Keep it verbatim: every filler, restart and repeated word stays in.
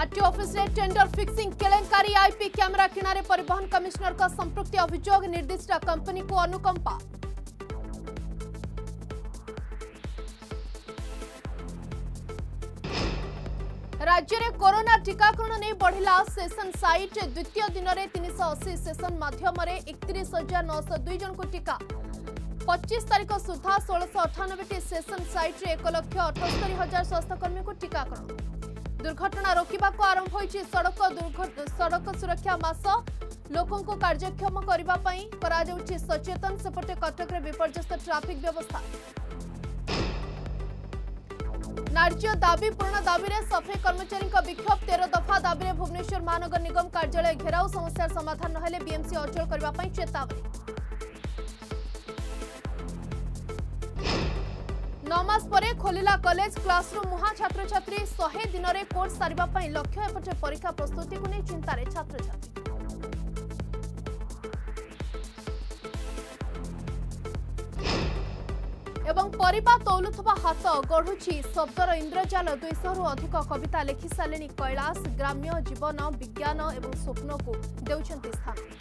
RTO office रे tender fixing केलेंकारी IP camera किनारे परिवहन कमिश्नर का संपृक्ति अभियोग निर्दिष्ट कंपनी को अनुकंपा। राज्य में कोरोना टीकाकरण नहीं बढ़िला सेशन साइट द्वितीय दिन में तीन सौ अशी सेशन माध्यम एकतीस हजार नौश दुई जन को टीका पच्चीस तारीख सुधा षोलश अठानबे सेशन साइट रे एक लक्ष अठस्तरी हजार स्वास्थ्यकर्मी को टीकाकरण। दुर्घटना रोकवा को आरंभ होइछि सड़क सड़क सुरक्षा मास लोकों को कार्यक्षम करने सचेतन सेपटे कटक रे विपर्यस्त ट्राफिक व्यवस्था। नार्य दाबी पूर्ण दाबी रे सफाई कर्मचारी विक्षोभ तेरह दफा दाबी रे भुवनेश्वर महानगर निगम कार्यालय घेराव समस्या समाधान नहेले बीएमसी अचल करने चेतावनी। नौ मास परे खोलिला कॉलेज क्लासरूम मुहा छात्र छात्री सौ दिन में कोर्स सारिबा पई लक्ष्य एपटे परीक्षा प्रस्तुति को नहीं चिंतार छात्र छात्री। एवं परिबा तौलुथबा हाथ गढ़ुछि शब्दर इंद्रजाल दुईश रु अधिक कविता लिखि सारे कैलाश ग्राम्य जीवन विज्ञान एवं स्वप्न को देउछंती स्थान।